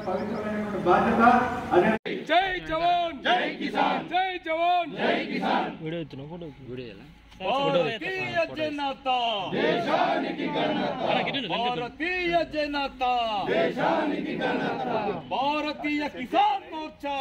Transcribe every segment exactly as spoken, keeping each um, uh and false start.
పవిత్రమైనటువంటి బాధ్యత. అదే జై జవాన్ జై కిసాన్, జై జవాన్ జై కిసాన్. వీడియో ఇస్తున్నా, ఫోటో వీడియో భారతీయ జనతా దేశానికి ఘనత, భారతీయ జనతా దేశానికి ఘనత, భారతీయ కిసాన్ మోర్చా.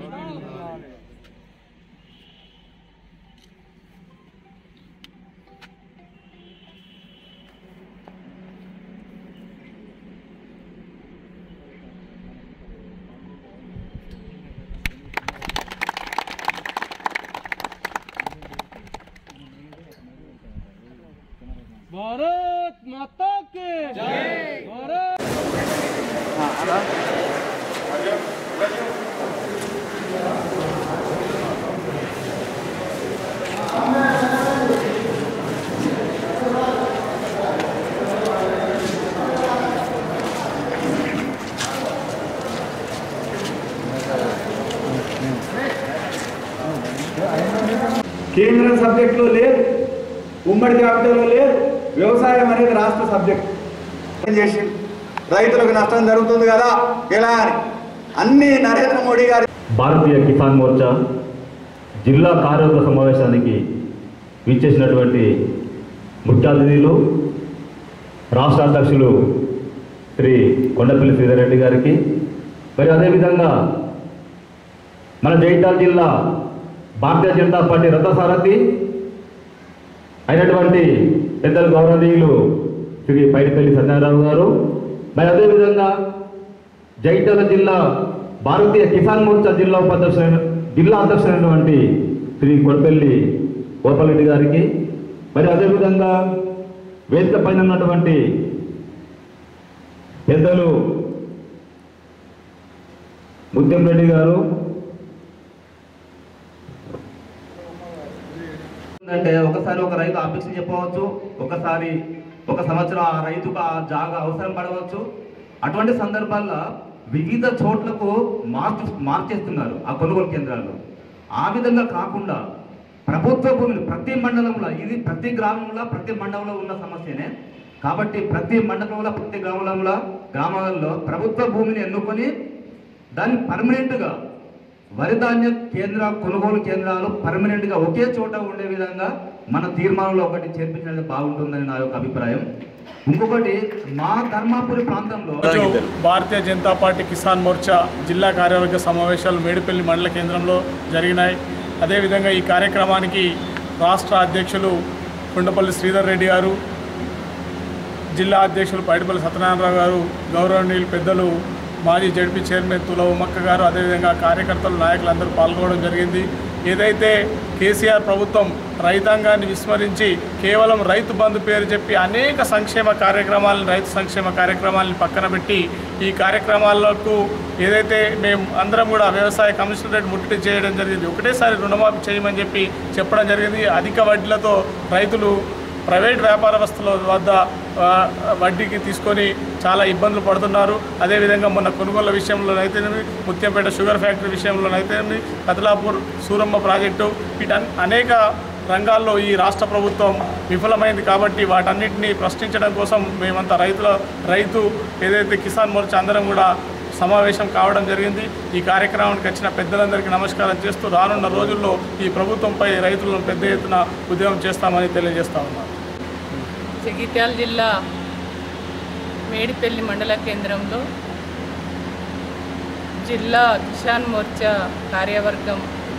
भारत माता के जय। भारत కేంద్ర సబ్జెక్టులో లేదు, ఉమ్మడి జాబితాలో లేదు. వ్యవసాయం అనేది రాష్ట్ర సబ్జెక్ట్ చేసి రైతులకు నష్టం జరుగుతుంది కదా ఎలా అని అన్ని నరేంద్ర మోడీ గారి భారతీయ కిసాన్ మోర్చా జిల్లా కార్యవర్గ సమావేశానికి విచ్చేసినటువంటి ముఖ్య అతిథులు రాష్ట్ర అధ్యక్షులు శ్రీ కొండపల్లి శ్రీధర్ రెడ్డి గారికి, మరి అదేవిధంగా మన జగిత్యాల జిల్లా భారతీయ జనతా పార్టీ రథసారథి అయినటువంటి పెద్దలు గౌరవనీయులు శ్రీ పైడిపల్లి సత్యనారాయణ గారు, మరి అదేవిధంగా జగిత్యాల జిల్లా భారతీయ కిసాన్ మోర్చా జిల్లా ఉపాధ్యక్షులైన జిల్లా అధ్యక్షులైనటువంటి శ్రీ కొండపల్లి గోపాలరెడ్డి గారికి, మరి అదేవిధంగా వేదిక పైన ఉన్నటువంటి పెద్దలు ముత్యం రెడ్డి గారు, అంటే ఒకసారి ఒక రైతు అపేక్ష చెప్పవచ్చు, ఒకసారి ఒక సంవత్సరం ఆ రైతుకు ఆ జాగా అవసరం పడవచ్చు. అటువంటి సందర్భాల్లో వివిధ చోట్లకు మార్చు మార్చేస్తున్నారు ఆ కొనుగోలు కేంద్రాల్లో. ఆ విధంగా కాకుండా ప్రభుత్వ భూమిని ప్రతి మండలంలో, ఇది ప్రతి గ్రామంలో ప్రతి మండలంలో ఉన్న సమస్యనే కాబట్టి ప్రతి మండలంలో ప్రతి గ్రామంలో గ్రామాలలో ప్రభుత్వ భూమిని ఎన్నుకొని దాన్ని పర్మనెంట్గా వరి ధాన్య కేంద్ర కొనుగోలు కేంద్రాలు పర్మనెంట్గా ఒకే చోట ఉండే విధంగా మన తీర్మానంలో ఒకటి చేర్పించినది బాగుంటుందని నా యొక్క అభిప్రాయం. ఇంకొకటి మా ధర్మాపురి ప్రాంతంలో భారతీయ జనతా పార్టీ కిసాన్ మోర్చా జిల్లా కార్యవర్గ సమావేశాలు మేడిపల్లి మండల కేంద్రంలో జరిగినాయి. అదేవిధంగా ఈ కార్యక్రమానికి రాష్ట్ర అధ్యక్షులు కొండపల్లి శ్రీధర్ రెడ్డి గారు, జిల్లా అధ్యక్షులు పైడిపల్లి సత్యనారాయణరావు గారు, గౌరవనీయులు పెద్దలు మాజీ జడ్పీ చైర్మన్ తుల ఉమ్మక్క గారు, అదేవిధంగా కార్యకర్తలు నాయకులందరూ పాల్గొనడం జరిగింది. ఏదైతే కేసీఆర్ ప్రభుత్వం రైతాంగాన్ని విస్మరించి కేవలం రైతు బంధు పేరు చెప్పి అనేక సంక్షేమ కార్యక్రమాలను రైతు సంక్షేమ కార్యక్రమాలను పక్కన పెట్టి ఈ కార్యక్రమాలకు ఏదైతే మేము అందరం కూడా వ్యవసాయ కమిషనరేట్ ముట్టడి చేయడం జరిగింది. ఒకటేసారి రుణమాఫీ చేయమని చెప్పి చెప్పడం జరిగింది. అధిక వడ్డీలతో రైతులు ప్రైవేట్ వ్యాపారస్తుల వద్ద వడ్డీకి తీసుకొని చాలా ఇబ్బందులు పడుతున్నారు. అదేవిధంగా మొన్న కొనుగోళ్ల విషయంలోనైతేనేమి, ముత్యంపేట షుగర్ ఫ్యాక్టరీ విషయంలోనైతేనేమి, కతలాపూర్ సూరమ్మ ప్రాజెక్టు, వీటన్ అనేక రంగాల్లో ఈ రాష్ట్ర ప్రభుత్వం విఫలమైంది. కాబట్టి వాటన్నిటినీ ప్రశ్నించడం కోసం మేమంతా రైతుల రైతు ఏదైతే కిసాన్ మోర్చా అందరం కూడా సమావేశం కావడం జరిగింది. ఈ కార్యక్రమానికి వచ్చిన పెద్దలందరికీ నమస్కారం చేస్తూ రానున్న రోజుల్లో ఈ ప్రభుత్వంపై రైతులను పెద్ద ఎత్తున ఉద్యమం చేస్తామని తెలియజేస్తా ఉన్నాను. జగిత్యాల జిల్లా మేడిపల్లి మండల కేంద్రంలో జిల్లా కిసాన్ మోర్చా కార్యవర్గం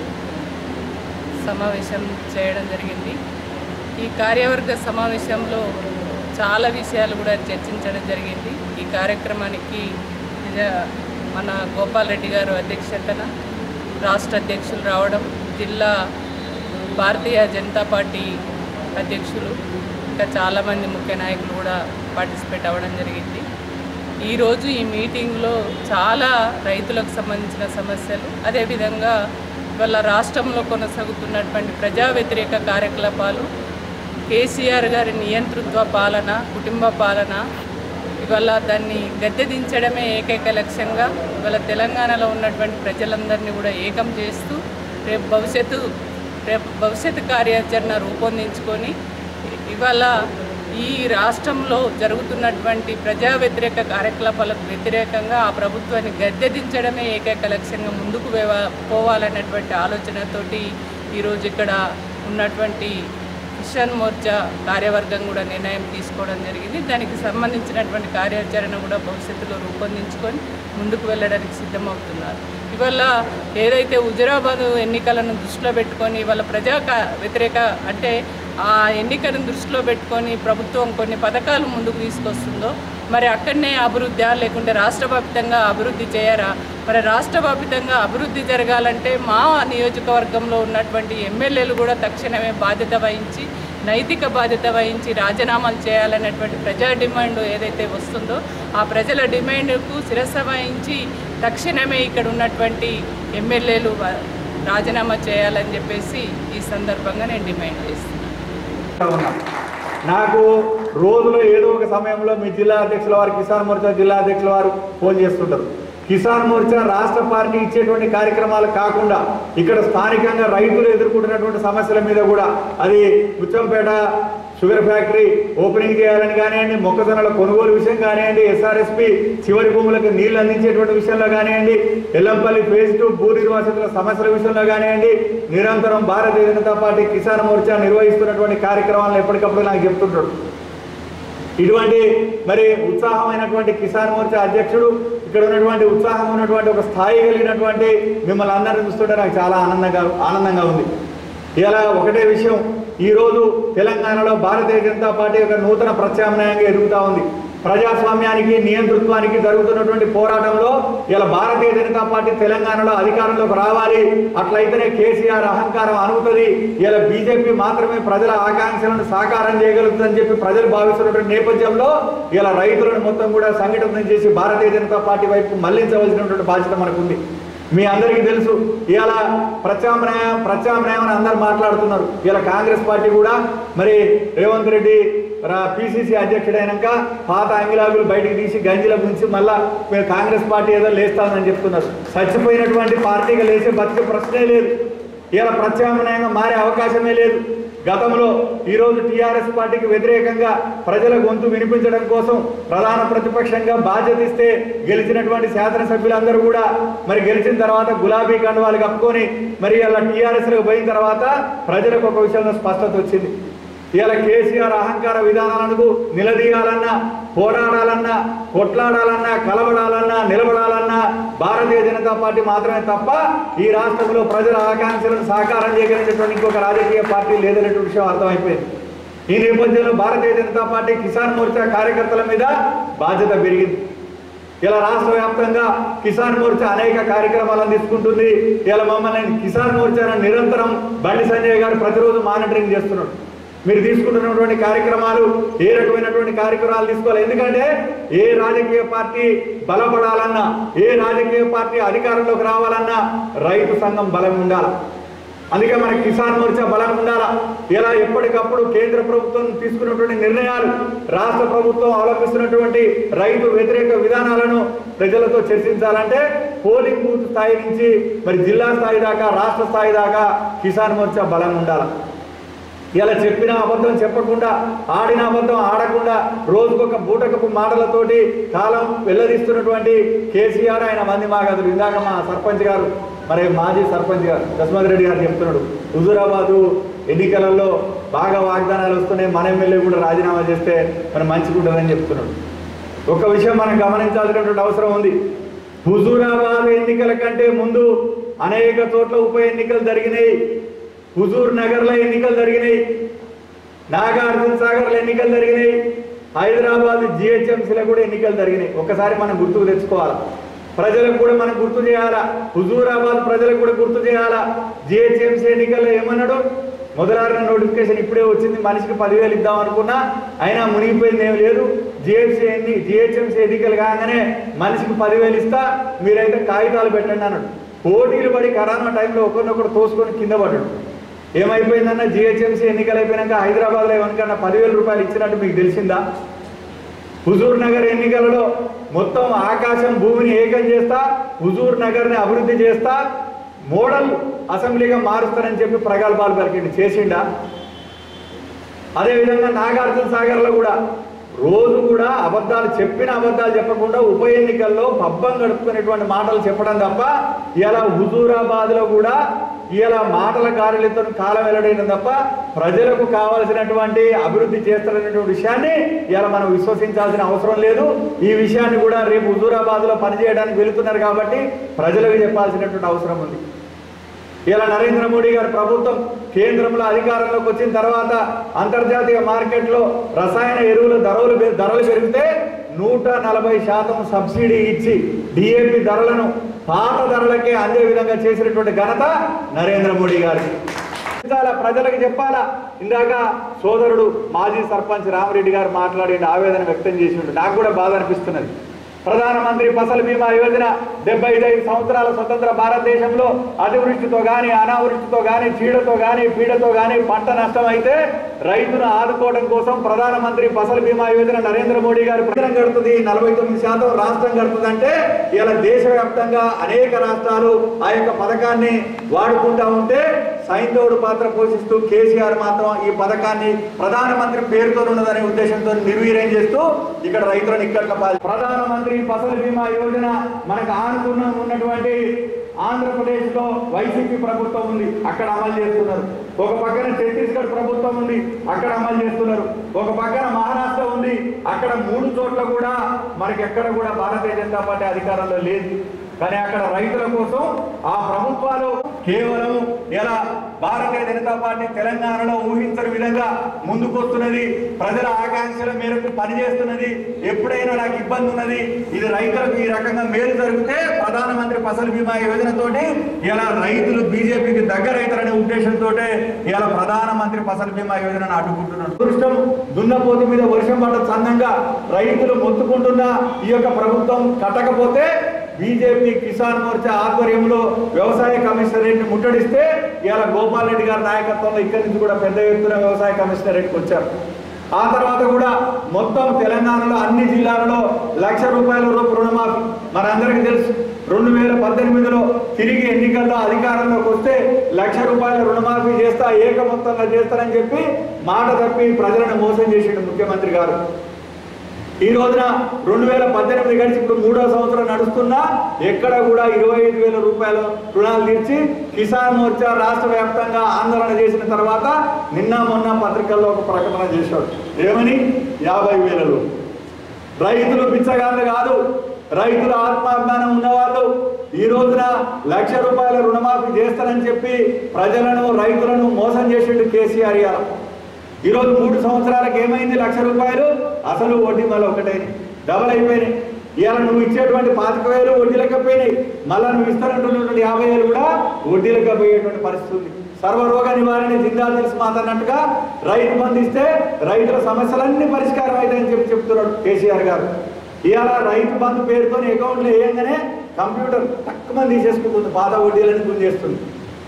సమావేశం చేయడం జరిగింది. ఈ కార్యవర్గ సమావేశంలో చాలా విషయాలు కూడా చర్చించడం జరిగింది. ఈ కార్యక్రమానికి మన గోపాల్ రెడ్డి గారు అధ్యక్షతన రాష్ట్ర అధ్యక్షులు రావడం, జిల్లా భారతీయ జనతా పార్టీ అధ్యక్షులు ఇంకా చాలామంది ముఖ్య నాయకులు కూడా పార్టిసిపేట్ అవ్వడం జరిగింది. ఈరోజు ఈ మీటింగ్లో చాలా రైతులకు సంబంధించిన సమస్యలు, అదేవిధంగా ఇవాళ రాష్ట్రంలో కొనసాగుతున్నటువంటి ప్రజా వ్యతిరేక కార్యకలాపాలు, కేసీఆర్ గారి నియంతృత్వ పాలన, కుటుంబ పాలన, ఇవాళ దాన్ని గద్దెదించడమే ఏకైక లక్ష్యంగా ఇవాళ తెలంగాణలో ఉన్నటువంటి ప్రజలందరినీ కూడా ఏకం చేస్తూ రేపు భవిష్యత్తు రేపు భవిష్యత్తు కార్యాచరణ రూపొందించుకొని ఇవాళ ఈ రాష్ట్రంలో జరుగుతున్నటువంటి ప్రజా వ్యతిరేక కార్యకలాపాలకు వ్యతిరేకంగా ఆ ప్రభుత్వాన్ని గద్దెదించడమే ఏకైక లక్ష్యంగా ముందుకు పోవాలన్నటువంటి ఆలోచనతోటి ఈరోజు ఇక్కడ ఉన్నటువంటి కిసాన్ మోర్చా కార్యవర్గం కూడా నిర్ణయం తీసుకోవడం జరిగింది. దానికి సంబంధించినటువంటి కార్యాచరణ కూడా భవిష్యత్తులో రూపొందించుకొని ముందుకు వెళ్ళడానికి సిద్ధమవుతున్నారు. ఇవాళ ఏదైతే హుజురాబాద్ ఎన్నికలను దృష్టిలో పెట్టుకొని ఇవాళ ప్రజా వ్యతిరేక అంటే ఆ ఎన్నికలను దృష్టిలో పెట్టుకొని ప్రభుత్వం కొన్ని పథకాలు ముందుకు తీసుకొస్తుందో మరి అక్కడనే అభివృద్ధి లేకుంటే రాష్ట్ర వ్యాప్తంగా అభివృద్ధి చేయరా? మరి రాష్ట్ర వ్యాప్తంగా అభివృద్ధి జరగాలంటే మా నియోజకవర్గంలో ఉన్నటువంటి ఎమ్మెల్యేలు కూడా తక్షణమే బాధ్యత వహించి నైతిక బాధ్యత వహించి రాజీనామాలు చేయాలనేటువంటి ప్రజా డిమాండ్ ఏదైతే వస్తుందో ఆ ప్రజల డిమాండ్కు శిరస వహించి తక్షణమే ఇక్కడ ఉన్నటువంటి ఎమ్మెల్యేలు రాజీనామా చేయాలని చెప్పేసి ఈ సందర్భంగా నేను డిమాండ్ చేస్తున్నాను. నాకు రోజులో ఏదో ఒక సమయంలో మీ జిల్లా అధ్యక్షుల వారు కిసాన్ మోర్చా జిల్లా అధ్యక్షుల వారు ఫోన్ చేస్తుంటారు. కిసాన్ మోర్చా రాష్ట్ర పార్టీ ఇచ్చేటువంటి కార్యక్రమాలు కాకుండా ఇక్కడ స్థానికంగా రైతులు ఎదుర్కొంటున్నటువంటి సమస్యల మీద కూడా అది ముచ్చంపేట షుగర్ ఫ్యాక్టరీ ఓపెనింగ్ చేయాలని కానివ్వండి, మొక్కజొన్నల కొనుగోలు విషయం కానివ్వండి, ఎస్ఆర్ఎస్పి చివరి భూములకు నీళ్లు అందించేటువంటి విషయంలో కానివ్వండి, ఎల్లంపల్లి ఫేజ్ టూ భూ నిర్వాసితుల సమస్యల విషయంలో కానివ్వండి, నిరంతరం భారతీయ జనతా పార్టీ కిసాన్ మోర్చా నిర్వహిస్తున్నటువంటి కార్యక్రమాలను ఎప్పటికప్పుడు నాకు చెప్తుంటాడు. ఇటువంటి మరి ఉత్సాహమైనటువంటి కిసాన్ మోర్చా అధ్యక్షుడు, ఇక్కడ ఉన్నటువంటి ఉత్సాహం ఉన్నటువంటి ఒక స్థాయి కలిగినటువంటి మిమ్మల్ని అందరినీ చూస్తుంటే నాకు చాలా ఆనందంగా ఆనందంగా ఉంది. ఇలా ఒకటే విషయం, ఈరోజు తెలంగాణలో భారతీయ జనతా పార్టీ ఒక నూతన ప్రత్యామ్నాయంగా ఎదుగుతూ ఉంది. ప్రజాస్వామ్యానికి నియంతృత్వానికి జరుగుతున్నటువంటి పోరాటంలో ఇలా భారతీయ జనతా పార్టీ తెలంగాణలో అధికారంలోకి రావాలి, అట్లయితేనే కేసీఆర్ అహంకారం అనుగుతుంది, ఇలా బీజేపీ మాత్రమే ప్రజల ఆకాంక్షలను సాకారం చేయగలుగుతుందని చెప్పి ప్రజలు భావిస్తున్నటువంటి నేపథ్యంలో ఇలా రైతులను మొత్తం కూడా సంఘటన చేసి భారతీయ జనతా పార్టీ వైపు మళ్లించవలసినటువంటి బాధ్యత మనకుంది. మీ అందరికీ తెలుసు, ఇలా ప్రత్యామ్నాయ ప్రత్యామ్నాయం అని అందరు మాట్లాడుతున్నారు. ఇలా కాంగ్రెస్ పార్టీ కూడా మరి రేవంత్ రెడ్డి పిసిసి అధ్యక్షుడైనాక పాత అంగిలాగులు బయటికి తీసి గంజిల గురించి మళ్ళా మీరు కాంగ్రెస్ పార్టీ ఏదో లేస్తామని చెప్తున్నారు. చచ్చిపోయినటువంటి పార్టీగా లేచే బతికే ప్రశ్నే లేదు. ఇలా ప్రత్యామ్నాయంగా మారే అవకాశమే లేదు. గతంలో ఈరోజు టీఆర్ఎస్ పార్టీకి వ్యతిరేకంగా ప్రజల గొంతు వినిపించడం కోసం ప్రధాన ప్రతిపక్షంగా బాధ్యత ఇస్తే గెలిచినటువంటి శాసనసభ్యులందరూ కూడా మరి గెలిచిన తర్వాత గులాబీ కండువాలు కప్పుకొని మరి ఇలా టీఆర్ఎస్లకు పోయిన తర్వాత ప్రజలకు ఒక విషయంలో స్పష్టత వచ్చింది. ఇలా కేసీఆర్ అహంకార విధానాలకు నిలదీయాలన్నా, పోరాడాలన్నా, కొట్లాడాలన్నా, కలవడాలన్నా, నిలబడాలన్నా భారతీయ జనతా పార్టీ మాత్రమే తప్ప ఈ రాష్ట్రంలో ప్రజల ఆకాంక్షలను సాకారం చేయగలిగినటువంటి ఇంకొక రాజకీయ పార్టీ లేదనేటువంటి విషయం అర్థమైపోయింది. ఈ నేపథ్యంలో భారతీయ జనతా పార్టీ కిసాన్ మోర్చా కార్యకర్తల మీద బాధ్యత పెరిగింది. ఇలా రాష్ట్ర వ్యాప్తంగా కిసాన్ మోర్చా అనేక కార్యక్రమాలను తీసుకుంటుంది. ఇలా మమ్మల్ని కిసాన్ మోర్చాను నిరంతరం బండి సంజయ్ గారు ప్రతిరోజు మానిటరింగ్ చేస్తున్నాడు. మీరు తీసుకుంటున్నటువంటి కార్యక్రమాలు ఏ రకమైనటువంటి కార్యక్రమాలు తీసుకోవాలి, ఎందుకంటే ఏ రాజకీయ పార్టీ బలపడాలన్నా, ఏ రాజకీయ పార్టీ అధికారంలోకి రావాలన్నా రైతు సంఘం బలం ఉండాలి. అందుకే మనకి కిసాన్ మోర్చా బలం ఉండాలా. ఇలా ఎప్పటికప్పుడు కేంద్ర ప్రభుత్వం తీసుకున్నటువంటి నిర్ణయాలు, రాష్ట్ర ప్రభుత్వం అవలంబిస్తున్నటువంటి రైతు వ్యతిరేక విధానాలను ప్రజలతో చర్చించాలంటే పోలింగ్ బూత్ స్థాయి నుంచి మరి జిల్లా స్థాయి దాకా, రాష్ట్ర స్థాయి దాకా కిసాన్ మోర్చా బలం ఉండాలి. ఇలా చెప్పిన అబద్ధం చెప్పకుండా, ఆడిన అబద్ధం ఆడకుండా, రోజుకొక బూటకపు మాటలతోటి కాలం వెల్లదీస్తున్నటువంటి కేసీఆర్ ఆయన మంది మాగదులు. ఇందాక మా సర్పంచ్ గారు, మరి మాజీ సర్పంచ్ గారు దశమధ్ రెడ్డి గారు చెప్తున్నాడు, హుజూరాబాదు ఎన్నికలలో బాగా వాగ్దానాలు వస్తున్నాయి, మన ఎమ్మెల్యే కూడా రాజీనామా చేస్తే మరి మంచిగుంటుందని చెప్తున్నాడు. ఒక విషయం మనం గమనించాల్సినటువంటి అవసరం ఉంది. హుజూరాబాద్ ఎన్నికల కంటే ముందు అనేక చోట్ల ఉప ఎన్నికలు జరిగినాయి. హుజూర్ నగర్లో ఎన్నికలు జరిగినాయి, నాగార్జున సాగర్లో ఎన్నికలు జరిగినాయి, హైదరాబాద్ జిహెచ్ఎంసీలో కూడా ఎన్నికలు జరిగినాయి. ఒకసారి మనం గుర్తుకు తెచ్చుకోవాలా, ప్రజలకు కూడా మనం గుర్తు చేయాలా, హుజూరాబాద్ ప్రజలకు కూడా గుర్తు చేయాలా. జిహెచ్ఎంసీ ఎన్నికల్లో ఏమన్నాడు, మొదలారిన నోటిఫికేషన్ ఇప్పుడే వచ్చింది, మనిషికి పదివేలు ఇద్దాం అనుకున్నా అయినా మునిగిపోయింది ఏం లేదు. జిహెచ్సీ ఎన్ని జిహెచ్ఎంసీ ఎన్నికలు కాగానే మనిషికి పదివేలు ఇస్తా, మీరైతే కాగితాలు పెట్టండి అన్నాడు. పోటీలు పడి కరోనా టైంలో ఒకరినొకరు తోసుకొని కింద పడ్డాడు. ఏమైపోయిందన్న, జిహెచ్ఎంసీ ఎన్నికలు అయిపోయినాక హైదరాబాద్లో ఏమనుకన్నా పదివేల రూపాయలు ఇచ్చినట్టు మీకు తెలిసిందా? హుజూర్ నగర్ ఎన్నికలలో మొత్తం ఆకాశం భూమిని ఏకం చేస్తా, హుజూర్ నగర్ని అభివృద్ధి చేస్తా, మోడల్ అసెంబ్లీగా మారుస్తానని చెప్పి ప్రగల్భాలు పలికిండి. చేసిండా? అదేవిధంగా నాగార్జున సాగర్లో కూడా రోజు కూడా అబద్ధాలు చెప్పిన అబద్ధాలు చెప్పకుండా ఉప ఎన్నికల్లో పబ్బం గడుపుకునేటువంటి మాటలు చెప్పడం తప్ప ఇలా హుజూరాబాద్లో కూడా ఇలా మాటల గారెలతో కాలం వెల్లడైన తప్ప ప్రజలకు కావాల్సినటువంటి అభివృద్ధి చేస్తారనేటువంటి విషయాన్ని ఇలా మనం విశ్వసించాల్సిన అవసరం లేదు. ఈ విషయాన్ని కూడా రేపు హుజూరాబాద్లో పనిచేయడానికి వెళుతున్నారు కాబట్టి ప్రజలకు చెప్పాల్సినటువంటి అవసరం ఉంది. ఇలా నరేంద్ర మోడీ గారి ప్రభుత్వం కేంద్రంలో అధికారంలోకి వచ్చిన తర్వాత అంతర్జాతీయ మార్కెట్లో రసాయన ఎరువుల ధరలు ధరలు పెరిగితే నూట నలభై శాతం సబ్సిడీ ఇచ్చి డిఏపి ధరలను పాత ధరలకే అందే విధంగా చేసినటువంటి ఘనత నరేంద్ర మోడీ గారికి. ప్రజలకు చెప్పాలా. ఇందాక సోదరుడు మాజీ సర్పంచ్ రామరెడ్డి గారు మాట్లాడి ఆవేదన వ్యక్తం చేసిండు. నాకు కూడా బాధ అనిపిస్తున్నది. ప్రధానమంత్రి ఫసల్ బీమా యోజన డెబ్బై ఐదు సంవత్సరాల స్వతంత్ర భారతదేశంలో అతివృష్టితో కానీ అనావృష్టితో కానీ చీడతో కానీ పీడతో కానీ పంట నష్టం అయితే రైతును ఆదుకోవడం కోసం ప్రధానమంత్రి ఫసల్ బీమా యోజన నరేంద్ర మోడీ గారు ప్రజలం కడుతుంది. నలభై తొమ్మిది శాతం రాష్ట్రం కడుతుంది. అంటే ఇలా దేశవ్యాప్తంగా అనేక రాష్ట్రాలు ఆ యొక్క పథకాన్ని వాడుకుంటా ఉంటే సైంధవుడు పాత్ర పోషిస్తూ కేసీఆర్ మాత్రం ఈ పథకాన్ని ప్రధానమంత్రి పేరుతో ఉన్నదనే ఉద్దేశంతో నిర్వీర్యం చేస్తూ ఇక్కడ రైతులను ఇక్కడ ప్రధానమంత్రి ఫసల్ బీమా యోజన మనకు ఆనుకున్న ఉన్నటువంటి ఆంధ్రప్రదేశ్ లో వైసీపీ ప్రభుత్వం ఉంది, అక్కడ అమలు చేస్తున్నారు. ఒక పక్కన ఛత్తీస్గఢ్ ప్రభుత్వం ఉంది, అక్కడ అమలు చేస్తున్నారు. ఒక పక్కన మహారాష్ట్ర ఉంది, అక్కడ మూడు చోట్ల కూడా మనకి ఎక్కడ కూడా భారతీయ జనతా పార్టీ అధికారంలో లేదు. కానీ అక్కడ రైతుల కోసం ఆ ప్రభుత్వాలు కేవలం ఎలా భారతీయ జనతా పార్టీ తెలంగాణలో ఊహించని విధంగా ముందుకొస్తున్నది, ప్రజల ఆకాంక్షల మేరకు పనిచేస్తున్నది. ఎప్పుడైనా నాకు ఇబ్బంది ఉన్నది, ఇది రైతులకు ఈ రకంగా మేలు జరిగితే ప్రధానమంత్రి ఫసల్ బీమా యోజనతోటి ఇలా రైతులు బీజేపీకి దగ్గర అవుతారనే ఉద్దేశంతో ఇలా ప్రధానమంత్రి ఫసల్ బీమా యోజనను అడ్డుకుంటున్నాడు. దుష్టం దున్నపోతు మీద వర్షం పడ్డ చందంగా రైతులు మొత్తుకుంటున్న ఈ యొక్క ప్రభుత్వం కట్టకపోతే బీజేపీ కిసాన్ మోర్చా ఆధ్వర్యంలో వ్యవసాయ కమిషనరేట్ని ముట్టడిస్తే ఇలా గోపాల్ రెడ్డి గారి నాయకత్వంలో ఇక్కడి నుంచి కూడా పెద్ద ఎత్తున వ్యవసాయ కమిషనరేట్కి వచ్చారు. ఆ తర్వాత కూడా మొత్తం తెలంగాణలో అన్ని జిల్లాలలో లక్ష రూపాయల రూపు రుణమాఫీ మనందరికీ తెలుసు. రెండు వేల పద్దెనిమిదిలో తిరిగి ఎన్నికల్లో అధికారంలోకి వస్తే లక్ష రూపాయల రుణమాఫీ చేస్తా ఏక మొత్తంగా చేస్తానని చెప్పి మాట తప్పి ప్రజలను మోసం చేసిండు ముఖ్యమంత్రి గారు. ఈ రోజున రెండు వేల పద్దెనిమిది గడిచి ఇప్పుడు మూడో సంవత్సరం నడుస్తున్నా ఎక్కడ కూడా ఇరవై ఐదు వేల రూపాయల రుణాలు తీర్చి కిసాన్ మోర్చా రాష్ట్ర వ్యాప్తంగా ఆందోళన చేసిన తర్వాత నిన్న మొన్న పత్రికల్లో ఒక ప్రకటన చేశాడు. ఏమని? యాభై వేలలో రైతులు బిచ్చగాళ్ళు కాదు, రైతుల ఆత్మాభిమానం ఉన్నవాళ్ళు ఈ రోజున లక్ష రూపాయల రుణమాఫీ చేస్తానని చెప్పి ప్రజలను రైతులను మోసం చేసిండు కేసీఆర్. ఈరోజు మూడు సంవత్సరాలకు ఏమైంది? లక్ష రూపాయలు అసలు వడ్డీ మళ్ళీ ఒకటైనాయి, డబల్ అయిపోయినాయి. ఇవాళ నువ్వు ఇచ్చేటువంటి పాతిక వేలు వడ్డీలకు పోయినాయి, మళ్ళీ నువ్వు ఇస్తానంటున్నటువంటి యాభై వేలు కూడా వడ్డీలకు పోయేటువంటి పరిస్థితి ఉంది. సర్వరోగ నివారణ జిల్లా తెలిసి మాట్లాడినట్టుగా రైతు బంధు ఇస్తే రైతుల సమస్యలన్నీ పరిష్కారం అవుతాయని చెప్పి చెప్తున్నాడు కేసీఆర్ గారు. ఇవాళ రైతు బంధు పేరుతో అకౌంట్లో వేయంగానే కంప్యూటర్ తక్కువ మంది తీసేసుకుంటుంది, పాత వడ్డీలని గుంజేస్తుంది.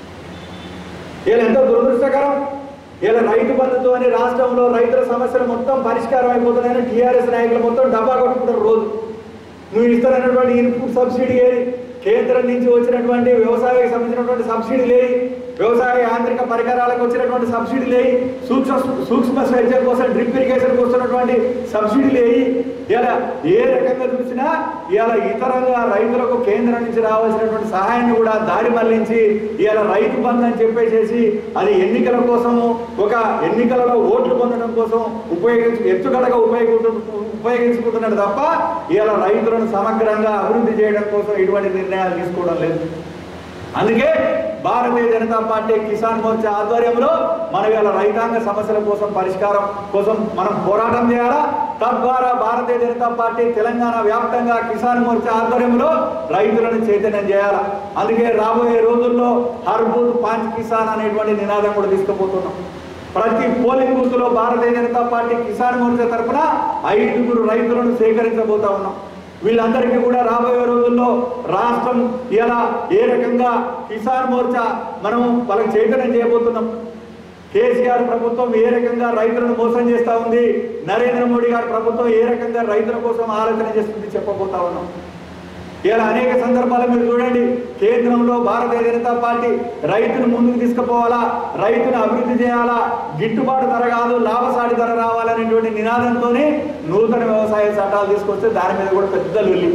ఇలా ఎంతో దురదృష్టకరం. ఇలా రైతు బంధుతో అని రాష్ట్రంలో రైతుల సమస్యలు మొత్తం పరిష్కారం అయిపోతున్నాయని టీఆర్ఎస్ నాయకులు మొత్తం డబ్బా కొట్టుకుంటారు రోజు. నువ్వు ఇస్తానన్నటువంటి ఇన్పుట్ సబ్సిడీ ఏది? కేంద్రం నుంచి వచ్చినటువంటి వ్యవసాయానికి సంబంధించినటువంటి సబ్సిడీ లేని, వ్యవసాయ యాంత్రిక పరికరాలకు వచ్చినటువంటి సబ్సిడీ లేని, సూక్ష్మ సూక్ష్మ సేద్యం కోసం డ్రిప్ ఇరిగేషన్కి వస్తున్నటువంటి సబ్సిడీ లేని, ఇలా ఏ రకంగా చూసినా ఇలా ఇతరంగా రైతులకు కేంద్రం నుంచి రావాల్సినటువంటి సహాయాన్ని కూడా దారి మళ్లించి ఇలా రైతు బంధు అని చెప్పేసేసి అది ఎన్నికల కోసము, ఒక ఎన్నికలలో ఓట్లు పొందడం కోసం ఉపయోగించు ఎత్తుగడగా ఉపయోగించు ఉపయోగించుకుంటున్నాడు తప్ప ఇలా రైతులను సమగ్రంగా అభివృద్ధి చేయడం కోసం ఎటువంటి నిర్ణయాలు తీసుకోవడం లేదు. అందుకే భారతీయ జనతా పార్టీ కిసాన్ మోర్చా ఆధ్వర్యంలో మనం ఇలా రైతాంగ సమస్యల కోసం పరిష్కారం కోసం మనం పోరాటం చేయాలా. తద్వారా భారతీయ జనతా పార్టీ తెలంగాణ వ్యాప్తంగా కిసాన్ మోర్చా ఆధ్వర్యంలో రైతులను చైతన్యం చేయాలా. అందుకే రాబోయే రోజుల్లో హర్ బూత్ పాంచ్ కిసాన్ అనేటువంటి నినాదం కూడా తీసుకుపోతున్నాం. ప్రతి పోలింగ్ బూత్ లో భారతీయ జనతా పార్టీ కిసాన్ మోర్చా తరఫున ఐదుగురు రైతులను సేకరించబోతా ఉన్నాం. వీళ్ళందరికీ కూడా రాబోయే రోజుల్లో రాష్ట్రం ఇలా ఏ రకంగా కిసాన్ మోర్చా మనం వాళ్ళకి చైతన్యం చేయబోతున్నాం. కేసీఆర్ ప్రభుత్వం ఏ రకంగా రైతులను మోసం చేస్తూ ఉంది, నరేంద్ర మోడీ గారి ప్రభుత్వం ఏ రకంగా రైతుల కోసం ఆలోచన చేస్తుంది చెప్పబోతా ఉన్నాం. ఇలా అనేక సందర్భాలు మీరు చూడండి, కేంద్రంలో భారతీయ జనతా పార్టీ రైతును ముందుకు తీసుకుపోవాలా, రైతును అభివృద్ధి చేయాలా, గిట్టుబాటు ధర కాదు లాభసాటి ధర రావాలనేటువంటి నినాదంతోనే నూతన వ్యవసాయ చట్టాలు తీసుకొస్తే దాని మీద కూడా పెద్ద లొల్లి.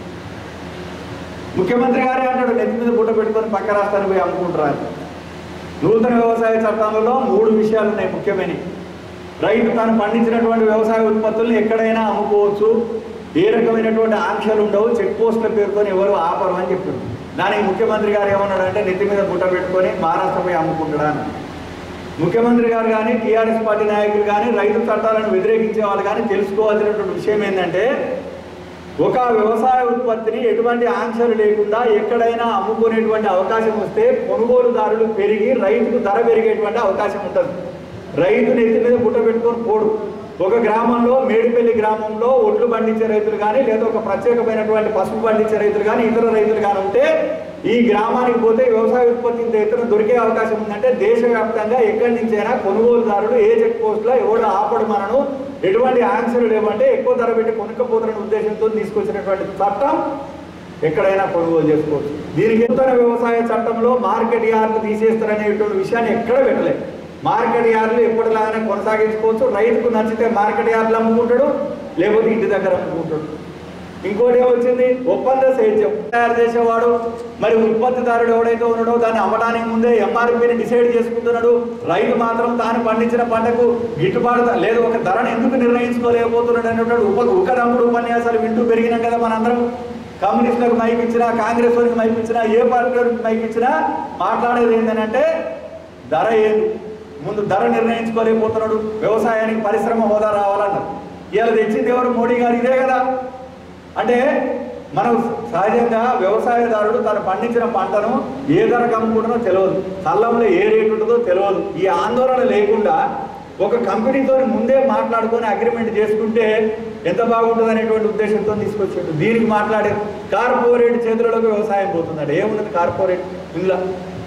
ముఖ్యమంత్రి గారే అంటాడు నెత్తి మీద బుట్ట పెట్టుకొని పక్క రాష్ట్రానికి పోయి అమ్ముకుంటారు. నూతన వ్యవసాయ చట్టంలో మూడు విషయాలు ఉన్నాయి ముఖ్యమైనవి. రైతు తాను పండించినటువంటి వ్యవసాయ ఉత్పత్తులను ఎక్కడైనా అమ్ముకోవచ్చు, ఏ రకమైనటువంటి ఆంక్షలు ఉండవు, చెక్ పోస్టుల పేరుతో ఎవరు ఆపరు అని చెప్పారు. దానికి ముఖ్యమంత్రి గారు ఏమన్నాడంటే నెత్తి మీద బుట్ట పెట్టుకొని మహారాష్ట్రపై అమ్ముకుంటాడా అని. ముఖ్యమంత్రి గారు కానీ టీఆర్ఎస్ పార్టీ నాయకులు కానీ రైతు చట్టాలను వ్యతిరేకించే వాళ్ళు కానీ తెలుసుకోవాల్సినటువంటి విషయం ఏంటంటే, ఒక వ్యవసాయ ఉత్పత్తిని ఎటువంటి ఆంక్షలు లేకుండా ఎక్కడైనా అమ్ముకునేటువంటి అవకాశం వస్తే కొనుగోలుదారులు పెరిగి రైతుకు ధర పెరిగేటువంటి అవకాశం ఉంటుంది. రైతులు ఎత్తి మీద బుట్ట పెట్టుకొని పోడు. ఒక గ్రామంలో మేడిపల్లి గ్రామంలో ఒడ్లు పండించే రైతులు కానీ లేదా ఒక ప్రత్యేకమైనటువంటి పసుపు పండించే రైతులు కానీ ఇతర రైతులు కానీ ఉంటే ఈ గ్రామానికి పోతే వ్యవసాయ ఉత్పత్తి ఇంత ఎత్తున దొరికే అవకాశం ఉందంటే దేశవ్యాప్తంగా ఎక్కడి నుంచైనా కొనుగోలుదారులు ఏ చెక్ పోస్టులో ఎవరు ఆపడు మనను, ఎటువంటి ఆంక్షలు లేవంటే ఎక్కువ ధర పెట్టి కొనుక్కపోతున్న ఉద్దేశంతో తీసుకొచ్చినటువంటి చట్టం ఎక్కడైనా కొనుగోలు చేసుకోవచ్చు. దీనికి నూతన వ్యవసాయ చట్టంలో మార్కెట్ యార్డు తీసేస్తారనేటువంటి విషయాన్ని ఎక్కడ పెట్టలేదు. మార్కెట్ యార్డులు ఎప్పటిలాగానే కొనసాగించుకోవచ్చు. రైతుకు నచ్చితే మార్కెట్ యార్డులు అమ్ముకుంటాడు, లేకపోతే ఇంటి దగ్గర అమ్ముకుంటాడు. ఇంకోటి ఏమొచ్చింది, ఒప్పంద సేద్యం తయారు చేసేవాడు మరి ఉత్పత్తిదారుడు ఎవడైతే ఉన్నాడో దాన్ని అమ్మడానికి ముందే ఎంఆర్పీని డిసైడ్ చేసుకుంటున్నాడు. రైతు మాత్రం తాను పండించిన పంటకు గిట్టుబాటు లేదు ఒక ధరను ఎందుకు నిర్ణయించుకోలేకపోతున్నాడు అనేటువంటి ఉప ఉకదంపుడు ఉపన్యాసాలు వింటూ పెరిగినాం కదా మనందరం. కమ్యూనిస్టులకు మైపించినా, కాంగ్రెస్ వారికి మైపించినా, ఏ పార్టీలకు మైపించినా మాట్లాడేది ఏంటంటే ధర ఏది, ముందు ధర నిర్ణయించుకోలేకపోతున్నాడు, వ్యవసాయానికి పరిశ్రమ హోదా రావాలన్నారు. ఇవాళ తెచ్చింది ఎవరు? మోడీ గారు. ఇదే కదా. అంటే మనం సహజంగా వ్యవసాయదారుడు తను పండించిన పంటను ఏ ధరకు అమ్ముకుంటుందో తెలియదు, చల్లంలో ఏ రేటు ఉంటుందో తెలియదు. ఈ ఆందోళన లేకుండా ఒక కంపెనీతో ముందే మాట్లాడుకొని అగ్రిమెంట్ చేసుకుంటే ఎంత బాగుంటుంది అనేటువంటి ఉద్దేశంతో తీసుకొచ్చాడు. దీనికి మాట్లాడే కార్పొరేట్ చేతులలోకి వ్యవసాయం పోతున్నాడు. ఏమున్నది కార్పొరేట్ ఇందులో?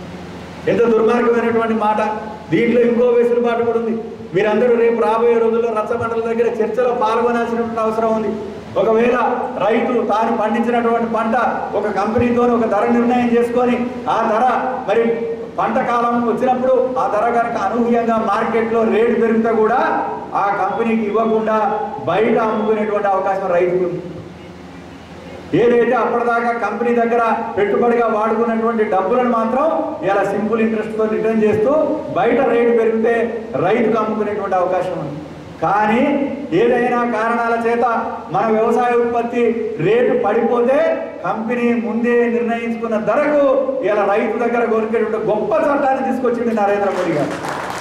ఎంత దుర్మార్గమైనటువంటి మాట. దీంట్లో ఇంకో వెసులుబాటు కూడా ఉంది. మీరందరూ రేపు రాబోయే రోజుల్లో రచ్చబండల దగ్గర చర్చలో పాల్గొనాల్సినటువంటి అవసరం ఉంది. ఒకవేళ రైతు తాను పండించినటువంటి పంట ఒక కంపెనీతో ఒక ధర నిర్ణయం చేసుకొని ఆ ధర మరి పంట కాలం వచ్చినప్పుడు ఆ ధర కనుక అనూహ్యంగా మార్కెట్లో రేటు పెరిగితే కూడా ఆ కంపెనీకి ఇవ్వకుండా బయట అమ్ముకునేటువంటి అవకాశం రైతుకు ఉంది. ఏదైతే అప్పటిదాకా కంపెనీ దగ్గర పెట్టుబడిగా వాడుకున్నటువంటి డబ్బులను మాత్రం ఇలా సింపుల్ ఇంట్రెస్ట్తో రిటర్న్ చేస్తూ బయట రేటు పెరిగితే రైతుకు అమ్ముకునేటువంటి అవకాశం ఉంది. కానీ ఏదైనా కారణాల చేత మన వ్యవసాయ ఉత్పత్తి రేటు పడిపోతే కంపెనీ ముందే నిర్ణయించుకున్న ధరకు ఇలా రైతు దగ్గర కొనుక్కేటువంటి గొప్ప చట్టాన్ని తీసుకొచ్చింది నరేంద్ర మోడీ గారు.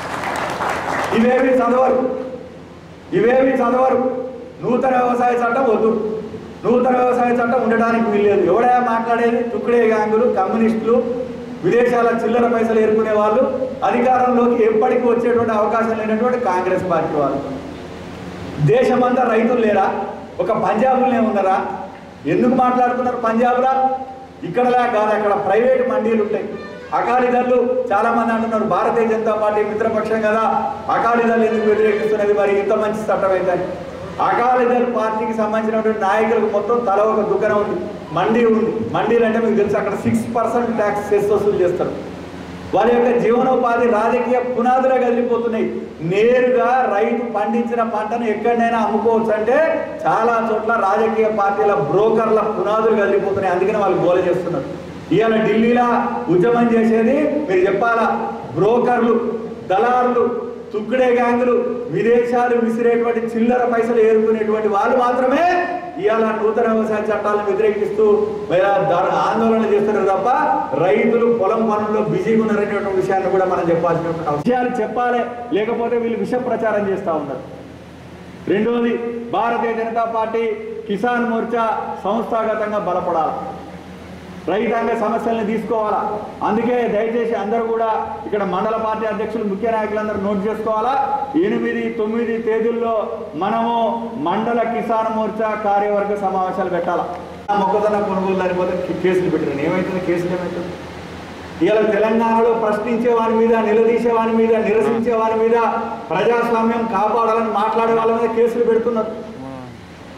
ఇవేవి చదవరు, ఇవేవి చదవరు. నూతన వ్యవసాయ చట్టం వద్దు, నూతన వ్యవసాయ చట్టం ఉండడానికి వీల్లేదు. ఎవడా మాట్లాడేది? తుక్కుడే గ్యాంగులు, కమ్యూనిస్టులు, విదేశాల చిల్లర పైసలు ఏరుకునే వాళ్ళు, అధికారంలోకి ఎప్పటికీ వచ్చేటువంటి అవకాశం లేనటువంటి కాంగ్రెస్ పార్టీ వాళ్ళు. దేశమంతా రైతులు లేరా? ఒక పంజాబులనే ఉన్నారా? ఎందుకు మాట్లాడుతున్నారు పంజాబ్లా? ఇక్కడలా కాదు, అక్కడ ప్రైవేట్ మండీలు ఉంటాయి. అకాలీదళ్ళు చాలా మంది అంటున్నారు భారతీయ జనతా పార్టీ మిత్రపక్షం కదా, అకాలీదళ్ళు ఎందుకు వ్యతిరేకిస్తున్నది, మరి ఇంత మంచి చట్టం అయితే. అకాలీదళ్ పార్టీకి సంబంధించినటువంటి నాయకులకు మొత్తం తల ఒక దుకాణం ఉంది, మండీ ఉంది. మండీలు అంటే మీకు తెలుసు, అక్కడ సిక్స్ పర్సెంట్ ట్యాక్స్ సెస్ వసూలు చేస్తారు. వారి యొక్క జీవనోపాధి రాజకీయ పునాదులు కదిలిపోతున్నాయి. నేరుగా రైతు పండించిన పంటను ఎక్కడైనా అమ్ముకోవచ్చు అంటే చాలా చోట్ల రాజకీయ పార్టీల బ్రోకర్ల పునాదులు కదిలిపోతున్నాయి. అందుకని వాళ్ళు గోల చేస్తున్నారు. ఇవాళ ఢిల్లీలో ఉద్యమం చేసేది మీరు చెప్పాలా, బ్రోకర్లు, దళారులు, తుక్కుడే గ్యాంగులు, విదేశాలు విసిరేటువంటి చిల్లర పైసలు ఏరుకునేటువంటి వాళ్ళు మాత్రమే ఇవాళ నూతన వ్యవసాయ చట్టాలను వ్యతిరేకిస్తూ ఆందోళన చేస్తున్నారు తప్ప రైతులు పొలం పనుల్లో బిజీగా ఉన్నారనేటువంటి విషయాన్ని కూడా మనం చెప్పాల్సినటువంటి విషయాలు చెప్పాలి. లేకపోతే వీళ్ళు విష ప్రచారం చేస్తూ ఉన్నారు. రెండోది, భారతీయ జనతా పార్టీ కిసాన్ మోర్చా సంస్థాగతంగా బలపడాలి, రైతాంగ సమస్యలను తీసుకోవాలా. అందుకే దయచేసి అందరూ కూడా ఇక్కడ మండల పార్టీ అధ్యక్షులు, ముఖ్య నాయకులందరూ నోట్ చేసుకోవాలా. ఎనిమిది తొమ్మిది తేదీల్లో మనము మండల కిసాన్ మోర్చా కార్యవర్గ సమావేశాలు పెట్టాలా. మొక్కజొన్న కొనుగోలు లేకపోతే కేసులు పెట్టారు. ఏమవుతుంది? కేసులు ఏమవుతుంది? ఇలా తెలంగాణలో ప్రశ్నించే వారి మీద, నిలదీసే వారి మీద, నిరసించే వారి మీద, ప్రజాస్వామ్యం కాపాడాలని మాట్లాడే వాళ్ళ మీద కేసులు పెడుతున్నారు.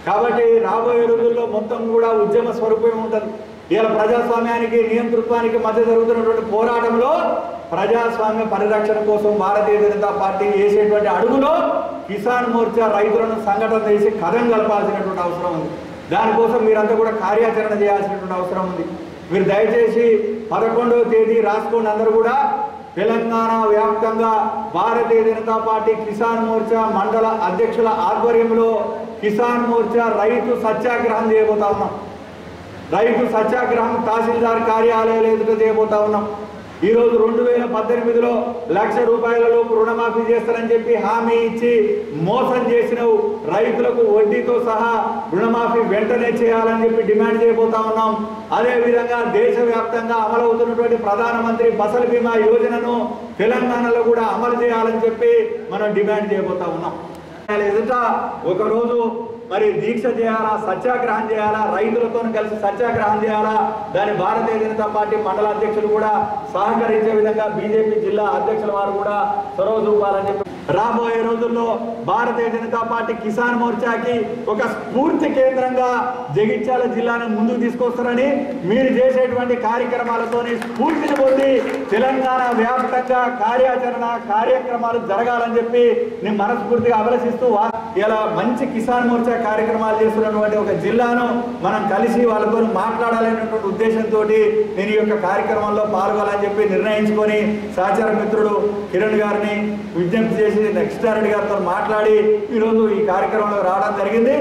కాబట్టి రాబోయే రోజుల్లో మొత్తం కూడా ఉద్యమ స్వరూపమే ఉంటుంది. ఇలా ప్రజాస్వామ్యానికి నియంతృత్వానికి మధ్య జరుగుతున్నటువంటి పోరాటంలో ప్రజాస్వామ్య పరిరక్షణ కోసం భారతీయ జనతా పార్టీ వేసేటువంటి అడుగులో కిసాన్ మోర్చా రైతులను సంఘటన చేసి కథం కలపాల్సినటువంటి అవసరం ఉంది. దానికోసం మీరంతా కూడా కార్యాచరణ చేయాల్సినటువంటి అవసరం ఉంది. మీరు దయచేసి పదకొండవ తేదీ రాసుకోండి. అందరూ కూడా తెలంగాణ వ్యాప్తంగా భారతీయ జనతా పార్టీ కిసాన్ మోర్చా మండల అధ్యక్షుల ఆధ్వర్యంలో కిసాన్ మోర్చా రైతు సత్యాగ్రహం చేయబోతా ఉన్నాం. రైతు సత్యాగ్రహం తహసీల్దార్ కార్యాలయాలు ఎదుట చేయబోతా ఉన్నాం. ఈరోజు రెండు వేల పద్దెనిమిదిలో లక్ష రూపాయల లోపు రుణమాఫీ చేస్తారని చెప్పి హామీ ఇచ్చి మోసం చేసినవు రైతులకు వడ్డీతో సహా రుణమాఫీ వెంటనే చేయాలని చెప్పి డిమాండ్ చేయబోతా ఉన్నాం. అదేవిధంగా దేశవ్యాప్తంగా అమలవుతున్నటువంటి ప్రధానమంత్రి ఫసల్ బీమా యోజనను తెలంగాణలో కూడా అమలు చేయాలని చెప్పి మనం డిమాండ్ చేయబోతా ఉన్నాం. ఎదుట ఒకరోజు మరి దీక్ష చేయాలా, సత్యాగ్రహం చేయాలా, రైతులతో కలిసి సత్యాగ్రహం చేయాలా. దాని భారతీయ జనతా పార్టీ మండల అధ్యక్షులు కూడా సహకరించే విధంగా బీజేపీ జిల్లా అధ్యక్షుల వారు కూడా చొరవ చూపాలని చెప్పి రాబోయే రోజుల్లో భారతీయ జనతా పార్టీ కిసాన్ మోర్చాకి ఒక స్ఫూర్తి కేంద్రంగా జగిత్యాల జిల్లాను ముందుకు తీసుకొస్తారని, మీరు చేసేటువంటి కార్యక్రమాలతోని స్ఫూర్తిని పొంది తెలంగాణ వ్యాప్తంగా కార్యాచరణ కార్యక్రమాలు జరగాలని చెప్పి నేను మనస్ఫూర్తిగా అభిలషిస్తూ ఇలా మంచి కిసాన్ మోర్చా కార్యక్రమాలు చేస్తున్నటువంటి ఒక జిల్లాను మనం కలిసి వాళ్ళతో మాట్లాడాలనేటువంటి ఉద్దేశంతో నేను ఈ యొక్క కార్యక్రమంలో పాల్గొనాలని చెప్పి నిర్ణయించుకొని సహచార మిత్రుడు కిరణ్ గారిని విజ్ఞప్తి చేసి నెక్స్ట్ రెడ్డి గారితో మాట్లాడి ఈరోజు ఈ కార్యక్రమంలో రావడం జరిగింది.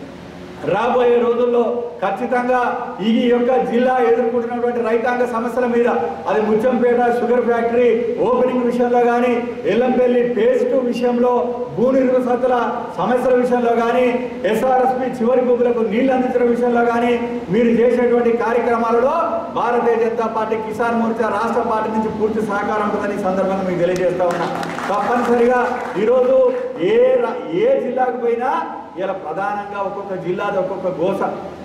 రాబోయే రోజుల్లో ఖచ్చితంగా ఈ యొక్క జిల్లా ఎదుర్కొంటున్నటువంటి రైతాంగ సమస్యల మీద, అది ముచ్చంపేట షుగర్ ఫ్యాక్టరీ ఓపెనింగ్ విషయంలో కానీ, ఎల్లంపల్లి పేస్ట్ విషయంలో, భూ నిర్వసతుల సమస్యల విషయంలో కానీ, ఎస్ఆర్ఎస్పి చివరి భూములకు నీళ్లు అందించడం విషయంలో కానీ మీరు చేసేటువంటి కార్యక్రమాలలో భారతీయ జనతా పార్టీ కిసాన్ మోర్చా రాష్ట్ర పార్టీ నుంచి పూర్తి సహకారం ఉంటుందని ఈ సందర్భంగా మీకు తెలియజేస్తా ఉన్నా. తప్పనిసరిగా ఈరోజు ఏ ఏ జిల్లాకు పోయినా ఇలా ప్రధానంగా ఒక్కొక్క జిల్లాది ఒక్కొక్క గోస.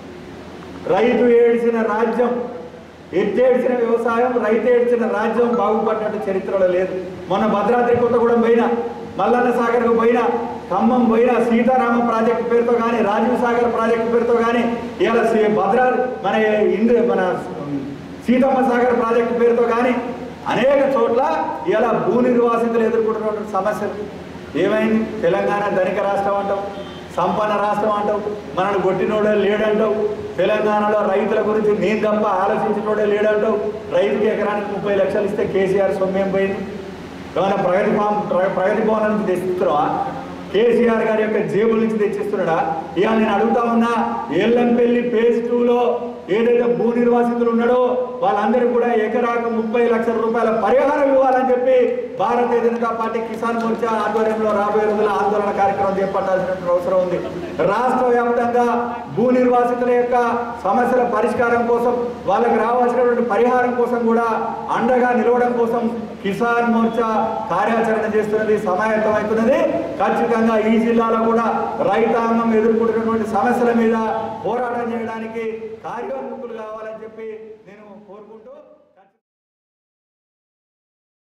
రైతు ఏడ్చిన రాజ్యం, ఎత్తేడ్చిన వ్యవసాయం, రైతు ఏడ్చిన రాజ్యం బాగుపడినట్టు చరిత్రలో లేదు. మొన్న భద్రాద్రి కొత్తగూడెం పోయినా, మల్లన్న సాగర్కు పోయినా, ఖమ్మం పోయినా, సీతారామ ప్రాజెక్టు పేరుతో కానీ, రాజీవ్ సాగర్ ప్రాజెక్టు పేరుతో కానీ, ఇలా భద్రా మన ఇందు మన సీతమ్మ సాగర్ ప్రాజెక్టు పేరుతో కానీ అనేక చోట్ల ఇలా భూ నిర్వాసితులు ఎదుర్కొంటున్నటువంటి సమస్యలు. ఏమైంది? తెలంగాణ ధనిక రాష్ట్రం అంటావు, సంపన్న రాష్ట్రం అంటావు, మనల్ని కొట్టినోడే లేడంటావు, తెలంగాణలో రైతుల గురించి నేను తప్ప ఆలోచించినోడే లేడంటావు. రైతుకి ఎకరానికి ముప్పై లక్షలు ఇస్తే కేసీఆర్ సొమ్మేం పోయింది? ఏమైనా ప్రగతి ప్రగతి భవన్ నుంచి తెచ్చిస్తున్నావా? కేసీఆర్ గారి యొక్క జేబుల నుంచి తెచ్చిస్తున్నాడా? ఇవాళ నేను అడుగుతా ఉన్నా, ఎల్లంపల్లి ఫేజ్ టూలో ఏదైతే భూ నిర్వాసితులు ఉన్నాడో వాళ్ళందరికీ కూడా ఎకరాకు ముప్పై లక్షల రూపాయల పరిహారం ఇవ్వాలని చెప్పి భారతీయ జనతా పార్టీ కిసాన్ మోర్చా ఆధ్వర్యంలో రాబోయే రోజుల ఆందోళన కార్యక్రమం చేపట్టాల్సినటువంటి అవసరం ఉంది. రాష్ట్ర వ్యాప్తంగా భూ నిర్వాసితుల యొక్క సమస్యల పరిష్కారం కోసం, వాళ్ళకి రావాల్సినటువంటి పరిహారం కోసం కూడా అండగా నిలవడం కోసం కిసాన్ మోర్చా కార్యాచరణ చేస్తున్నది, సమాయత్తమవుతున్నది. ఖచ్చితంగా ఈ జిల్లాలో కూడా రైతాంగం ఎదుర్కొంటున్నటువంటి సమస్యల మీద పోరాటం చేయడానికి కార్యోన్ముఖులు కావాలని చెప్పి నేను కోరుకుంటూ